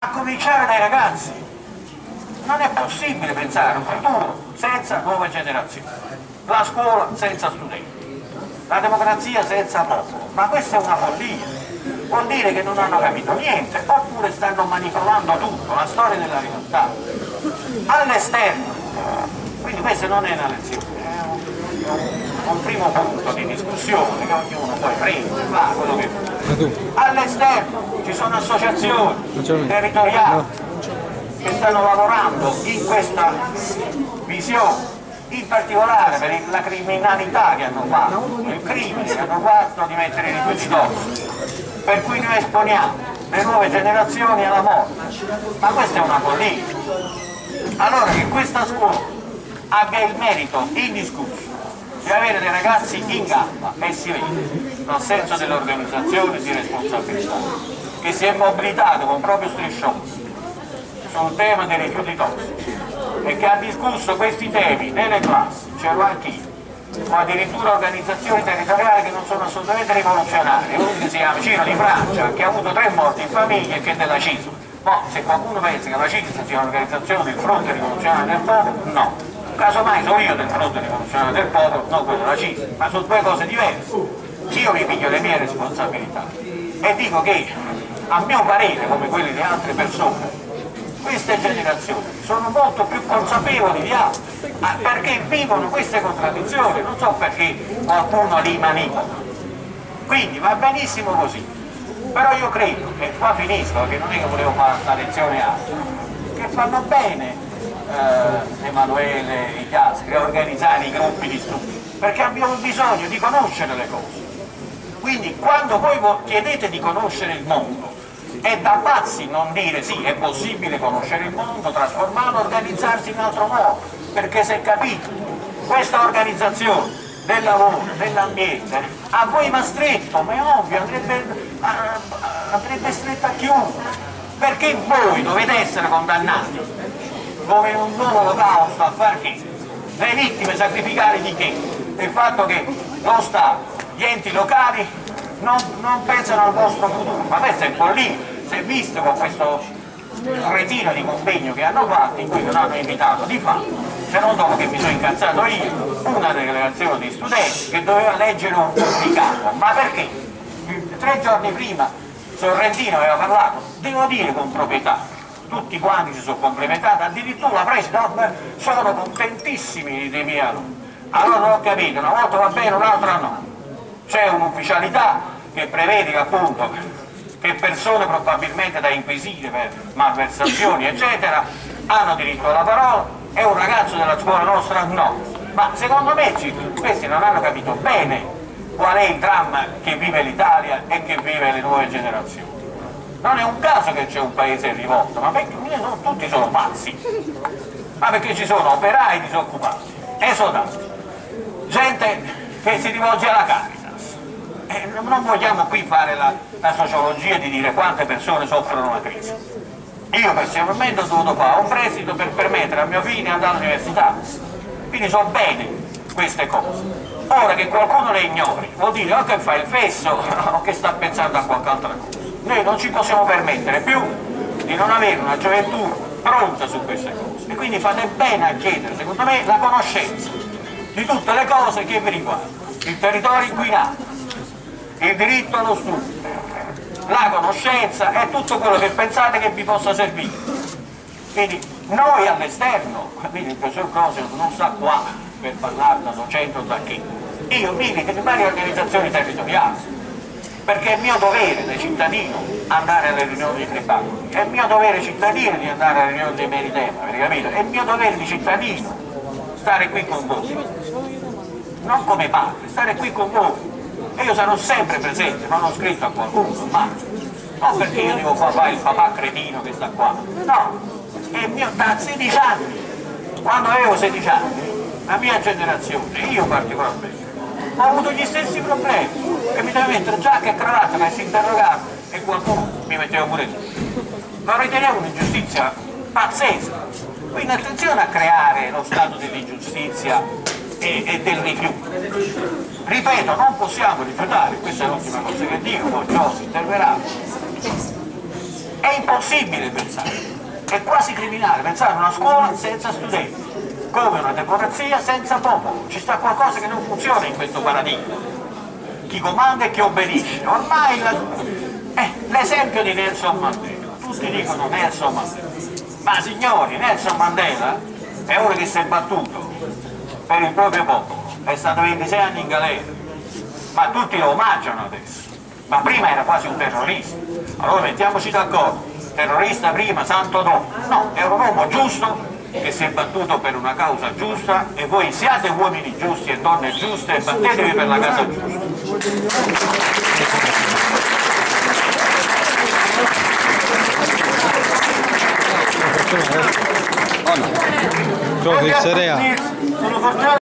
A cominciare dai ragazzi. Non è possibile pensare a un futuro senza nuove generazioni, la scuola senza studenti, la democrazia senza popolo, ma questa è una follia. Vuol dire che non hanno capito niente, oppure stanno manipolando tutto, la storia della realtà. All'esterno, quindi questa non è una lezione, è un primo punto di discussione che ognuno poi prende, fa quello che vuole. All'esterno ci sono associazioni territoriali che stanno lavorando in questa visione, in particolare per la criminalità che hanno fatto, il crimine che hanno fatto di mettere i rifiuti tossici, per cui noi esponiamo le nuove generazioni alla morte. Ma questa è una follia. Allora che questa scuola abbia il merito indiscusso di avere dei ragazzi in gamba, e si vede, nel senso dell'organizzazione di responsabilità, che si è mobilitato con proprio striscione sul tema dei rifiuti tossici e che ha discusso questi temi nelle classi, ce l'ho anch'io, o addirittura organizzazioni territoriali che non sono assolutamente rivoluzionarie, uno che si chiama Ciro di Francia, che ha avuto 3 morti in famiglia e che è della CISL. Ma se qualcuno pensa che la CISL sia un'organizzazione del fronte rivoluzionario del popolo, no. Casomai sono io del fronte rivoluzionario del popolo, non quello della CISL, ma sono 2 cose diverse. Io mi piglio le mie responsabilità e dico che, a mio parere, come quelli di altre persone, queste generazioni sono molto più consapevoli di altre, perché vivono queste contraddizioni, non so perché qualcuno li manipola. Quindi va benissimo così, però io credo, e qua finisco perché non è che volevo fare questa lezione alta, che fanno bene Emanuele e gli altri a organizzare i gruppi di studio, perché abbiamo bisogno di conoscere le cose. Quindi quando voi chiedete di conoscere il mondo, è da pazzi non dire sì, è possibile conoscere il mondo, trasformarlo, organizzarsi in un altro modo, perché se capite, questa organizzazione del lavoro, dell'ambiente, a voi va stretto, ma è ovvio, andrebbe stretta a chiunque, perché voi dovete essere condannati come in un nuovo olocausto a far che? Le vittime sacrificali di che? Del fatto che lo Stato, gli enti locali non pensano al vostro futuro, ma questo è follia. Si è visto con questo retino di convegno che hanno fatto, in cui non hanno invitato di fatto, se non dopo che mi sono incazzato io, una delegazione di studenti che doveva leggere un comunicato. Ma perché? 3 giorni prima Sorrentino aveva parlato, devo dire con proprietà, tutti quanti si sono complementati, addirittura la preside, sono contentissimi dei miei alunni. Allora non ho capito, una volta va bene, un'altra no. C'è un'ufficialità che prevede che appunto che persone probabilmente da inquisire per malversazioni eccetera hanno diritto alla parola, e un ragazzo della scuola nostra no. Ma secondo me questi non hanno capito bene qual è il dramma che vive l'Italia e che vive le nuove generazioni. Non è un caso che c'è un paese in rivolta, ma perché non tutti sono pazzi, ma perché ci sono operai disoccupati, esodati, gente che si rivolge alla Caritas. Non vogliamo qui fare la sociologia di dire quante persone soffrono la crisi. Io personalmente ho dovuto fare un prestito per permettere a mio figlio di andare all'università, quindi so bene queste cose. Ora che qualcuno le ignori vuol dire o che fa il fesso o che sta pensando a qualche altra cosa. Noi non ci possiamo permettere più di non avere una gioventù pronta su queste cose, e quindi fate bene a chiedere, secondo me, la conoscenza di tutte le cose che vi riguardano: il territorio inquinato, il diritto allo studio, la conoscenza e tutto quello che pensate che vi possa servire. Quindi noi all'esterno, quindi il professor Crosio non sta qua per parlare da docente o da chi, io milito in varie organizzazioni territoriali, perché è mio dovere da cittadino andare alle riunioni dei tribunali, è mio dovere cittadino di andare alle riunioni dei Meritema, è mio dovere di cittadino stare qui con voi, non come padre, stare qui con voi. E io sarò sempre presente, non ho scritto a qualcuno, ma non perché io devo fare il papà cretino che sta qua, no, è mio da 16 anni, quando avevo 16 anni, la mia generazione, io particolarmente, ho avuto gli stessi problemi, e mi devo mettere giacca e cravatta per essere interrogato, e qualcuno mi metteva pure lì. Lo ritenevo un'ingiustizia pazzesca, quindi attenzione a creare lo stato dell'ingiustizia e del rifiuto. Ripeto, non possiamo rifiutare, questa è l'ultima cosa che dico, poi Giorgio interverrà, È impossibile pensare, è quasi criminale pensare a una scuola senza studenti, come una democrazia senza popolo. Ci sta qualcosa che non funziona in questo paradigma. Chi comanda e chi obbedisce. Ormai l'esempio di Nelson Mandela, tutti dicono Nelson Mandela, ma signori, Nelson Mandela è uno che si è battuto per il proprio popolo, è stato 26 anni in galera, ma tutti lo omaggiano adesso, ma prima era quasi un terrorista. Allora mettiamoci d'accordo, terrorista prima, santo dopo. No, è un uomo giusto che si è battuto per una causa giusta, e voi siate uomini giusti e donne giuste e battetevi per la causa giusta. Sono fortunato.